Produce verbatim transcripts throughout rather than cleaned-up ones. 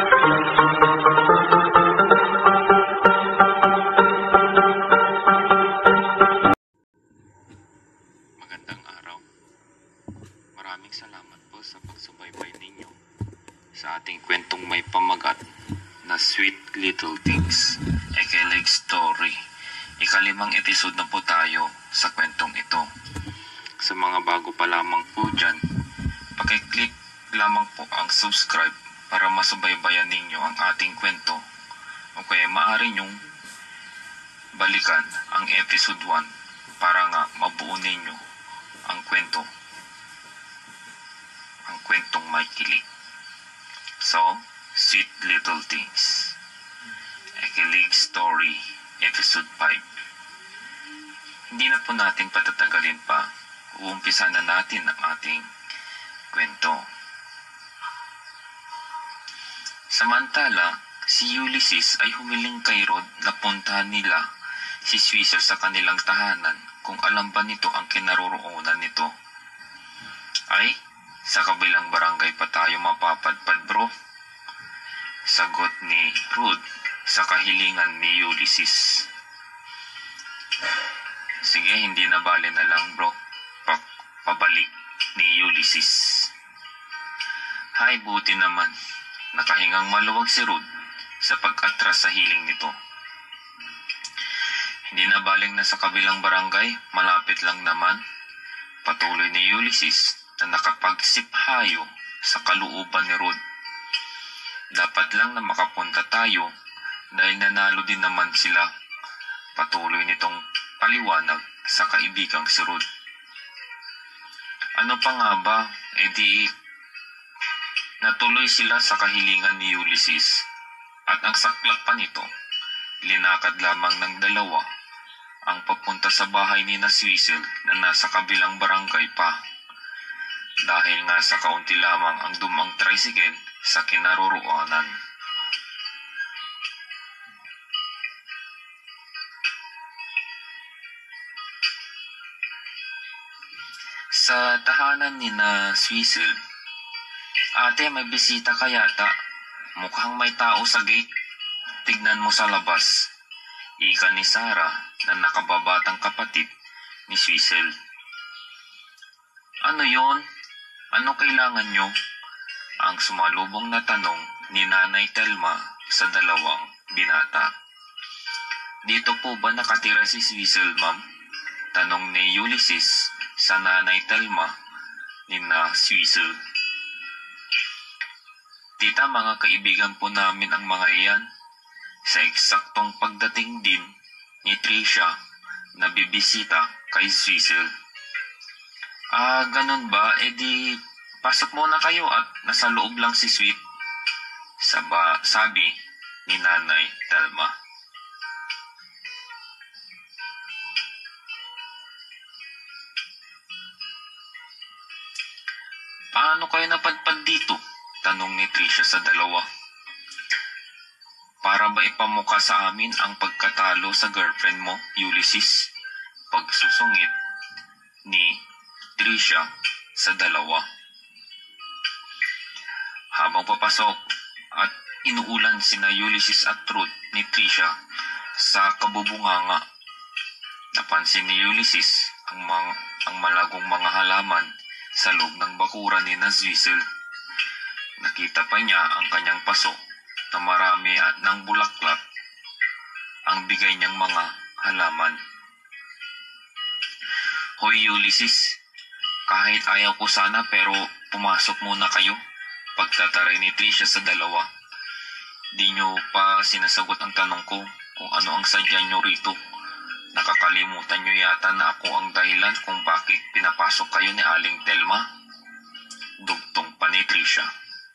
Magandang araw. Maraming salamat po sa pagsubaybay ninyo sa ating kwentong may pamagat na Sweet Little Things, Ekeleg Story. Ikalimang episode na po tayo sa kwentong ito. Sa mga bago pa lamang po dyan, pakiclick lamang po ang subscribe para masubaybayan ninyo ang ating kwento, o kaya maaari nyong balikan ang episode one para nga mabuo ninyo ang kwento, ang kwentong may kilig. So, Sweet Little Things, Ekeleg Story, Episode five. Hindi na po natin patatagalin pa, uumpisa na natin ang ating kwento. Samantala, si Ulysses ay humiling kay Rod na puntahan nila si Swisel sa kanilang tahanan kung alam ba nito ang kinaroroonan nito. Ay, sa kabilang barangay pa tayo mapapadpad, bro, sagot ni Rod sa kahilingan ni Ulysses. Sige, hindi na bale na lang, bro, pa- pabalik ni Ulysses. Hay, buti naman. Nakahingang maluwag si Rod sa pag-atras sa hiling nito. Hindi na baling na sa kabilang barangay, malapit lang naman. Patuloy ni Ulysses na nakapagsiphayo sa kalooban ni Rod. Dapat lang na makapunta tayo dahil nanalo din naman sila. Patuloy nitong paliwanag sa kaibigang si Rod. Ano pa nga ba? E di natuloy sila sa kahilingan ni Ulysses at ang saklap pa nito, linakad lamang ng dalawa ang papunta sa bahay ni na Swisel na nasa kabilang barangay pa. Dahil nga sa kaunti lamang ang dumang tricycle sa kinaroroonan. Sa tahanan ni na Swisel, ate, may bisita ka yata. Mukhang may tao sa gate. Tignan mo sa labas. Ika ni Sarah na nakababatang kapatid ni Swisel. Ano yon? Ano kailangan nyo? Ang sumalubong na tanong ni Nanay Telma sa dalawang binata. Dito po ba nakatira si Swisel, ma'am? Tanong ni Ulysses sa Nanay Telma ni na Swisel. Tita, mga kaibigan po namin ang mga iyan. Sa eksaktong pagdating din ni Tricia na bibisita kay Swisel. Ah, ganun ba? E di, pasok muna kayo at nasa loob lang si Sweet. Saba, sabi ni Nanay Telma. Paano kayo napadpad dito? Tanong ni Tricia sa dalawa. Para ba ipamukha sa amin ang pagkatalo sa girlfriend mo, Ulysses? Pagsusungit ni Tricia sa dalawa. Habang papasok at inuulan sina Ulysses at Rod ni Tricia sa kabubunganga, napansin ni Ulysses ang, mga, ang malagong mga halaman sa loob ng bakuran ni na Swisel. Nakita pa niya ang kanyang paso na marami ng bulaklak ang bigay niyang mga halaman. Hoy Ulysses, kahit ayaw ko sana pero pumasok muna kayo. Pagtataray ni Tricia sa dalawa. Di nyo pa sinasagot ang tanong ko kung ano ang sadya nyo rito. Nakakalimutan nyo yata na ako ang dahilan kung bakit pinapasok kayo ni Aling Telma. Dugtong pa ni Tricia.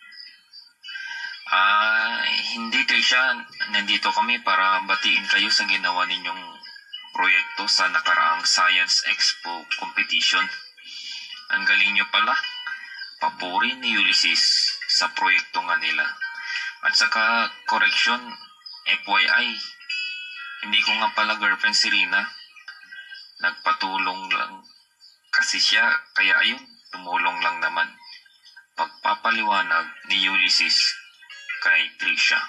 Ah, hindi Tricia, nandito kami para batiin kayo sa ginawa ninyong proyekto sa nakaraang Science Expo Competition. Ang galing nyo pala. Papuri ni Ulysses sa proyekto nga nila. At saka, correction, F Y I, hindi ko nga pala girlfriend si Rina. Nagpatulong lang kasi siya, kaya ayun, tumulong lang naman. Pagpapaliwanag ni Ulysses kay Trisha.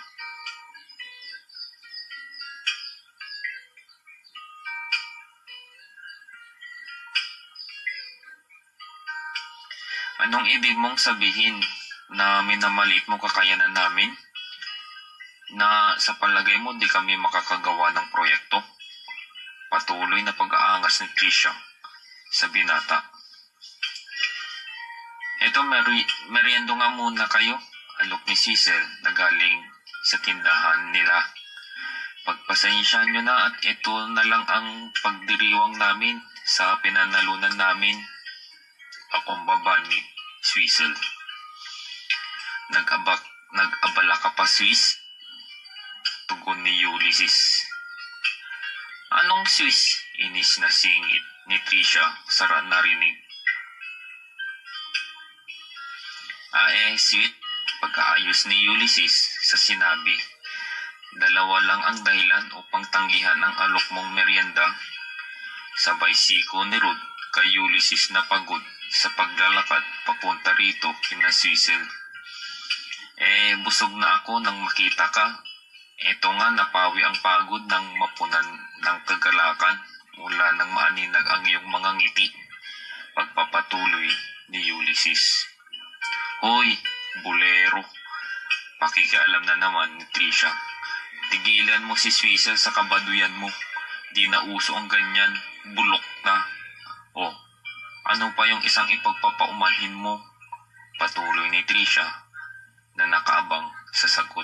Anong ibig mong sabihin na minamaliit mo kakayanan namin? Na sa palagay mo di kami makakagawa ng proyekto? Patuloy na pag-aangas ni Trisha sa binata. Eto, meri meriendo nga muna kayo, alok ni Cecil na galing sa tindahan nila. Pagpasensyahan nyo na at ito na lang ang pagdiriwang namin sa pinanalunan namin. Akong baba ni Cecil. Nag-abak, nag-abala ka pa, Swiss? Tugon ni Ulysses. Anong Swiss? Inis na singit ni Trisha sa narinig. Ah eh, sweet, pagkaayos ni Ulysses sa sinabi. Dalawa lang ang dahilan upang tanggihan ang alok mong merienda. Sabay siko ni Rod kay Ulysses na pagod sa paglalakad papunta rito kina Cecil. Eh, busog na ako nang makita ka. Ito nga, napawi ang pagod ng mapunan ng kagalakan mula nang maaninag ang iyong mga ngiti. Pagpapatuloy ni Ulysses. Hoy, bulero. Pakikialam na naman ni Trisha. Tigilan mo si Cecil sa kabaduyan mo. Di na uso ang ganyan. Bulok na. Oh, ano pa yung isang ipagpapaumanhin mo? Patuloy ni Trisha na nakaabang sa sagot.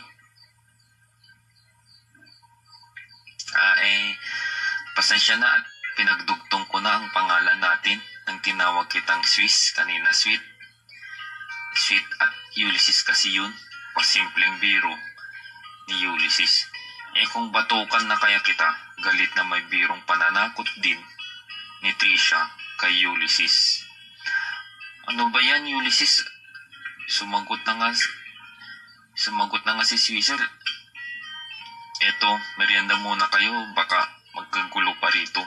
Ah eh, pasensya na at pinagdugtong ko na ang pangalan natin nang tinawag kitang Swiss kanina, sweet. Sweet at Ulysses kasi yun. Pasimpleng biro ni Ulysses. Eh kung batukan na kaya kita, galit na may birong pananakot din ni Trisha kay Ulysses. Ano ba yan, Ulysses? Sumagot na nga, sumagot na nga si Swizzle. Eto, merienda muna kayo, baka magkagulo pa rito.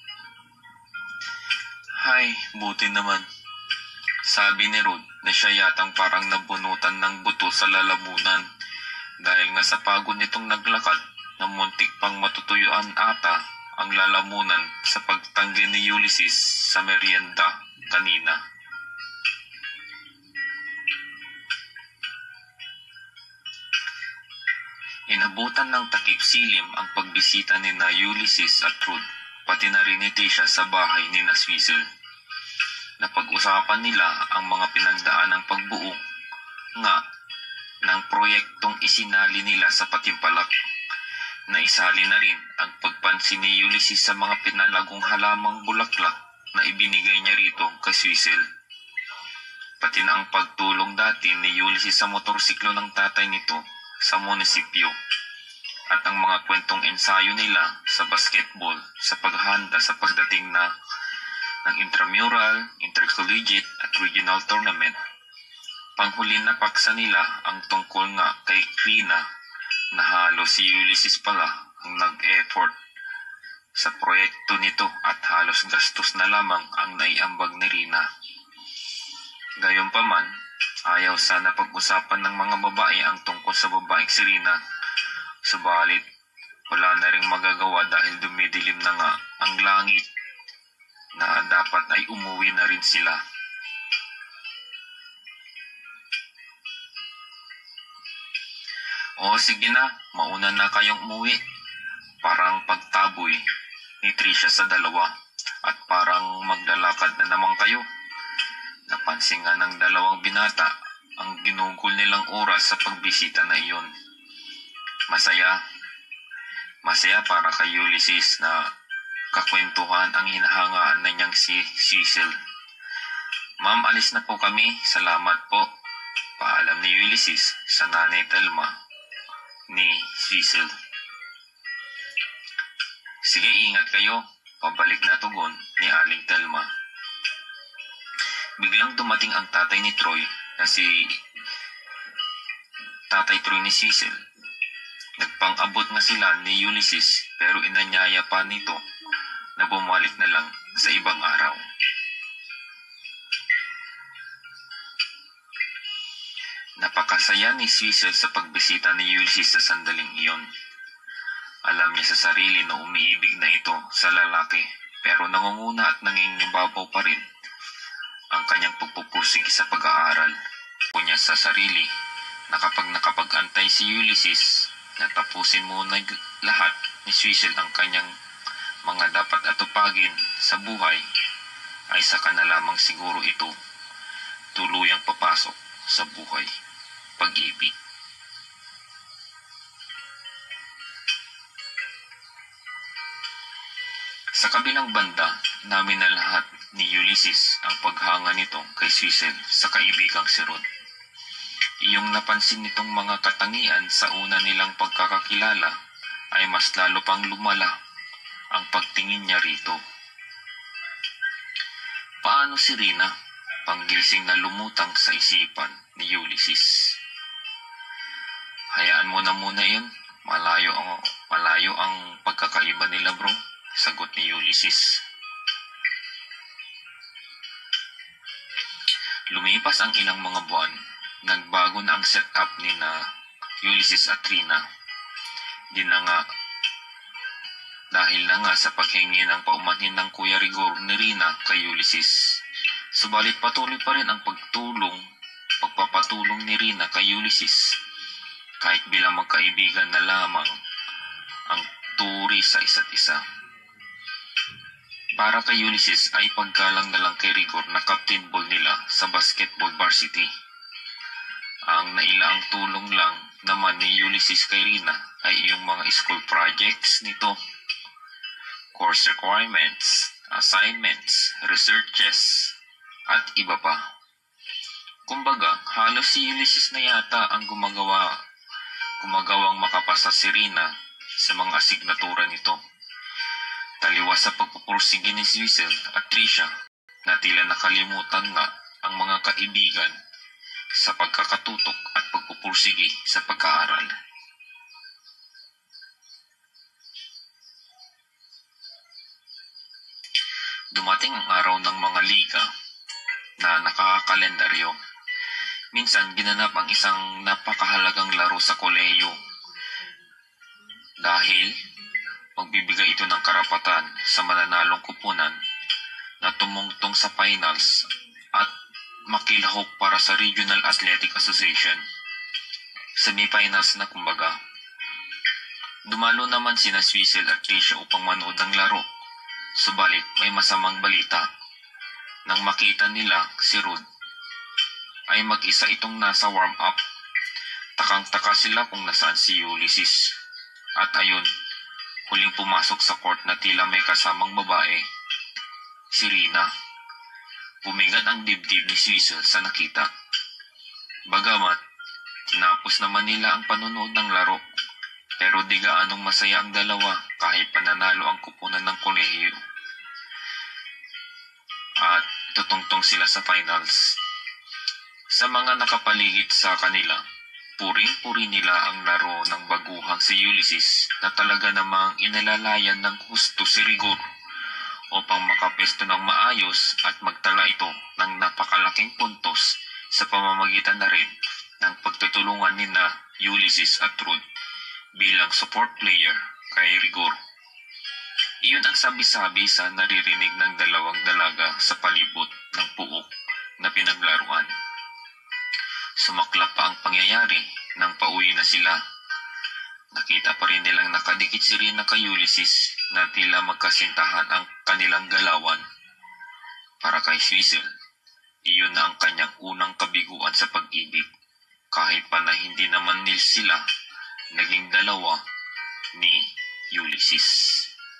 Hay, buti naman. Sabi ni Rod na siya yatang parang nabunutan ng buto sa lalamunan dahil nga sa pagod nitong naglakad na muntik pang matutuyuan ata ang lalamunan sa pagtanggi ni Ulysses sa merienda kanina. Inabutan ng takip silim ang pagbisita ni na Ulysses at Rod, pati na rin ni Trisha sa bahay ni na Swizzle. Napag-usapan nila ang mga pinagdaanang pagbuo nga ng proyektong isinali nila sa Patimpalak. Naisali na rin ang pagpansin ni Ulysses sa mga pinalagong halamang bulaklak na ibinigay niya rito kay Swizzle. Pati na ang pagtulong dati ni Ulysses sa motorsiklo ng tatay nito sa munisipyo at ang mga kwentong ensayo nila sa basketball sa paghanda sa pagdating na ng intramural, intercollegiate at regional tournament. Panghuli na paksa nila ang tungkol nga kay Rina na halos si Ulysses pala ang nag-effort sa proyekto nito at halos gastos na lamang ang naiambag ni Rina. Gayunpaman, ayaw sana pag-usapan ng mga babae ang tungkol sa babaeng si Rina. Subalit, wala na ring magagawa dahil dumidilim na nga ang langit na dapat ay umuwi na rin sila. O sige na, mauna na kayong umuwi. Parang pagtaboy ni Trisha sa dalawa at parang maglalakad na naman kayo. Napansin nga ng dalawang binata ang ginugol nilang oras sa pagbisita na iyon. Masaya. Masaya para kay Ulysses na kakwentuhan ang hinahangaan na niyang si Cecil. Ma'am, alis na po kami. Salamat po. Paalam ni Ulysses sa nanay Telma ni Cecil. Sige, ingat kayo. Pabalik na tugon ni Aling Telma. Biglang dumating ang tatay ni Troy na si Tatay Troy ni Cecil. Nagpang-abot nga sila ni Ulysses pero inanyaya pa nito na bumalik na lang sa ibang araw. Napakas saya ni Swizzle sa pagbisita ni Ulysses sa sandaling iyon. Alam niya sa sarili na umiibig na ito sa lalaki, pero nangunguna at nangingibabaw pa rin ang kanyang pagpupursige sa pag-aaral. Kunya sa sarili na kapag nakapag-antay si Ulysses na tapusin muna lahat ni Swizzle ang kanyang mga dapat atupagin sa buhay, ay saka na lamang siguro ito tuluyang papasok sa buhay pag-ibig. Sa kabilang banda, namin na lahat ni Ulysses ang paghanga nito kay Swizzle sa kaibigang si Rod. Iyong napansin nitong mga katangian sa una nilang pagkakakilala ay mas lalo pang lumala ang pagtingin niya rito. Paano si Rina? Panggising na lumutang sa isipan ni Ulysses. Hayaan mo na muna yun. Malayo ang, malayo ang pagkakaiba nila, bro. Sagot ni Ulysses. Lumipas ang ilang mga buwan. Nagbago na ang setup ni na Ulysses at Rina. Di na nga, dahil na nga sa paghingi ng paumanhin ng Kuya Rigor ni Rina kay Ulysses. Subalit patuloy pa rin ang pagtulong, pagpapatulong ni Rina kay Ulysses, kahit bilang magkaibigan na lamang ang turi sa isa't isa. Para kay Ulysses ay paggalang na lang kay Rigor na captain ball nila sa basketball varsity. Ang nailaang tulong lang naman ni Ulysses kay Rina ay iyong mga school projects nito, course requirements, assignments, researches, at iba pa. Kumbaga, halos si Ulysses na yata ang gumagawa, gumagawang makapasa si Rina sa mga asignatura nito. Taliwas sa pagpupursige ni Swizzle at Trisha na tila nakalimutan nga ang mga kaibigan sa pagkakatutok at pagpupursige sa pag-aaral. Dumating ang araw ng mga liga na nakakalendaryo. Minsan ginanap ang isang napakahalagang laro sa kolehiyo dahil magbibigay ito ng karapatan sa mananalong kupunan na tumungtong sa finals at makilahok para sa Regional Athletic Association. Semifinals na kumbaga. Dumalo naman sina Swizzle at Trisha upang manood ng laro. Subalit may masamang balita. Nang makita nila si Rod, ay mag-isa itong nasa warm-up. Takang-taka sila kung nasaan si Ulysses. At ayun, huling pumasok sa court na tila may kasamang babae, si Rina. Pumigat ang dibdib ni Swizzle sa nakita. Bagamat, tinapos naman nila ang panonood ng laro, pero di gaanong masaya ang dalawa kahit pananalo ang kupunan ng kolehiyo. At tutungtong sila sa finals. Sa mga nakapaligid sa kanila, puring-puri nila ang laro ng baguhang si Ulysses na talaga namang inalalayan ng husto si Rigor upang makapesto ng maayos at magtala ito ng napakalaking puntos sa pamamagitan na rin ng pagtutulungan ni na Ulysses at Rod bilang support player kay Rigor. Iyon ang sabi-sabi sa naririnig ng dalawang dalaga sa palibot ng puok na pinaglaruan. Sumaklap pa ang pangyayari nang pauwi na sila. Nakita pa rin nilang nakadikit si Rina kay Ulysses na tila magkasintahan ang kanilang galawan. Para kay Swizzle, iyon na ang kanyang unang kabiguan sa pag-ibig, kahit pa na hindi naman nil sila naging dalawa ni Ulysses.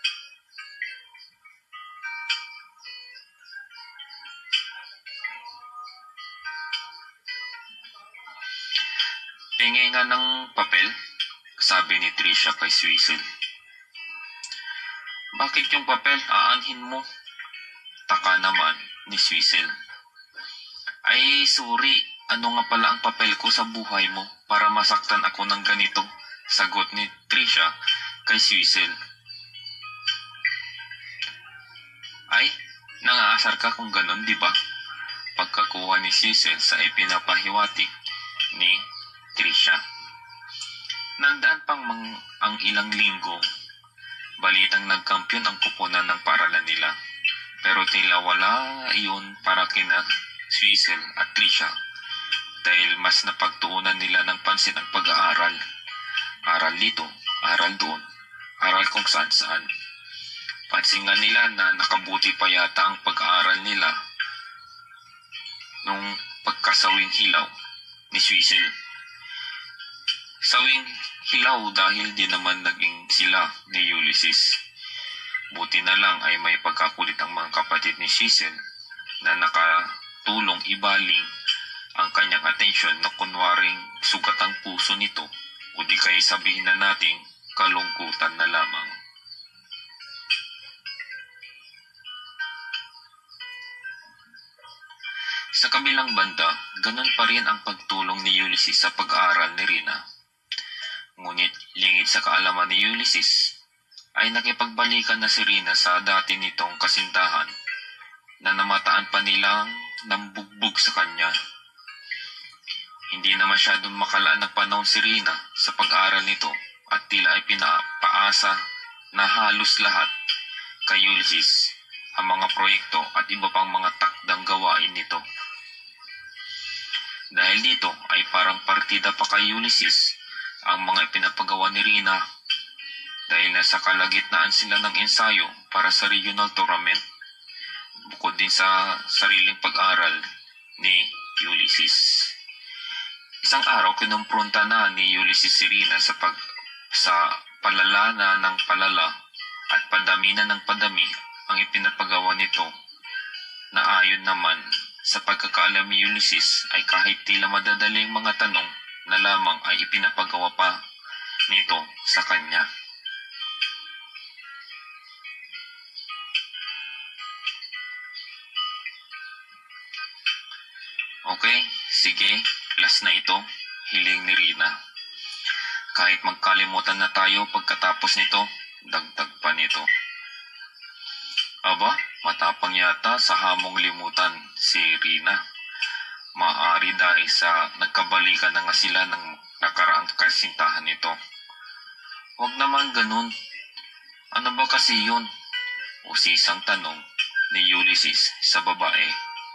Pingi nga ng papel, sabi ni Trisha kay Swizzle. Bakit yung papel aanhin mo? Taka naman ni Swizzle. Ay, sorry, ano nga pala ang papel ko sa buhay mo para masaktan ako ng ganito? Sagot ni Trisha kay Swizzle. Ay, nangaasar ka kung ganon, di ba? Pagkakuha ni Swizzle sa ipinapahiwatig ni Trisha. Nagdaan pang mang, ang ilang linggo, balitang nagkampiyon ang kuponan ng paralan nila. Pero tila wala iyon para kina Swizzle at Trisha dahil mas napagtuunan nila ng pansin ang pag-aaral. Aral dito, aral doon, aral kung saan saan. Pansin nga nila na nakabuti pa yata ang pag-aaral nila nung pagkasawing hilaw ni Swizzle. Sawing hilaw dahil di naman naging sila ni Ulysses. Buti na lang ay may pagkakulit ang mga kapatid ni Swizzle na nakatulong ibaling ang kanyang atensyon na kunwaring sugat ang puso nito o di kaya sabihin na nating kalungkutan na lamang. Sa kabilang banda, ganun pa rin ang pagtulong ni Ulysses sa pag-aaral ni Rina. Ngunit lingid sa kaalaman ni Ulysses, ay nakipagbalikan na si Rina sa dati nitong kasintahan na namataan pa nilang nambugbog sa kanya. Hindi na masyadong makalaan ng panahon si Rina sa pag-aaral nito at tila ay pinapaasa na halos lahat kay Ulysses ang mga proyekto at iba pang mga takdang gawain nito. Dahil dito ay parang partida pa kay Ulysses ang mga ipinapagawa ni Rina dahil nasa kalagitnaan sila ng ensayo para sa regional tournament bukod din sa sariling pag-aral ni Ulysses. Isang araw kinumpronta na ni Ulysses si Rina sa, pag, sa palala na ng palala at padami na ng padami ang ipinapagawa nito na ayon naman sa pagkakaalam ni Ulysses ay kahit tila madadaling mga tanong na lamang ay ipinapagawa pa nito sa kanya. Okay, sige, last na ito, hiling ni Rina. Kahit magkalimutan na tayo pagkatapos nito, dagdag pa nito. Aba, matapang yata sa hamong limutan si Rina. Maaari dahil sa nagkabalikan na nga sila ng nakaraang kasintahan nito. Huwag naman ganun. Ano ba kasi yun? O sisang tanong ni Ulysses sa babae.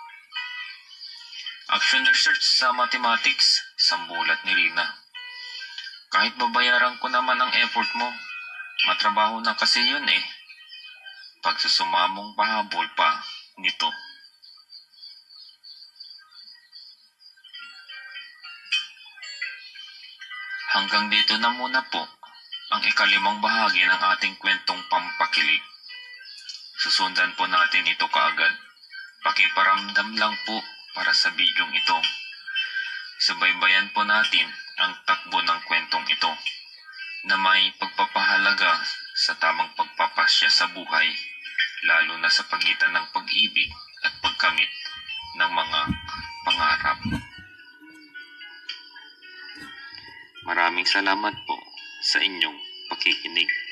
Action research sa mathematics, sambulat ni Rina. Kahit babayaran ko naman ang effort mo, matrabaho na kasi yun eh. Pagsusumamong pahabol pa nito. Hanggang dito na muna po ang ikalimang bahagi ng ating kwentong pampakilig. Susundan po natin ito kaagad. Pakiparamdam lang po para sa bidyong ito. Subaybayan po natin ang takbo ng kwentong ito na may pagpapahalaga sa tamang pagpapasya sa buhay, lalo na sa pagitan ng pag-ibig at pagkamit ng mga pangarap. Maraming salamat po sa inyong pakikinig.